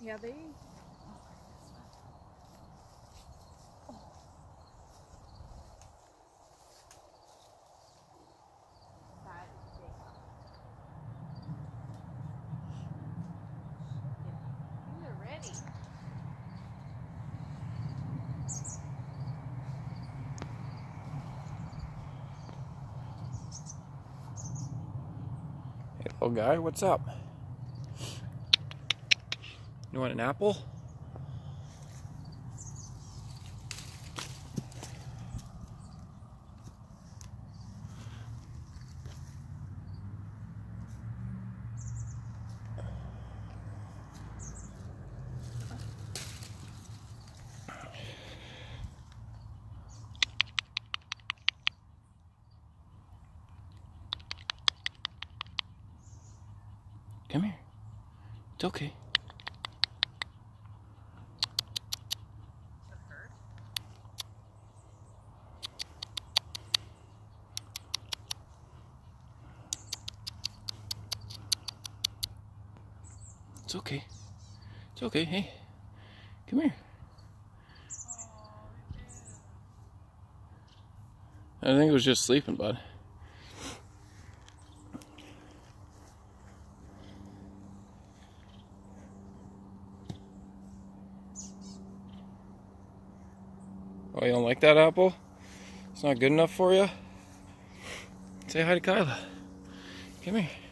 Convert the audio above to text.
Yeah, they... Hey, little guy, what's up? You want an apple? Come here. It's okay. It's okay. It's okay. Hey, come here. I think it was just sleeping, bud. Oh, you don't like that apple? It's not good enough for you? Say hi to Kyla. Come here.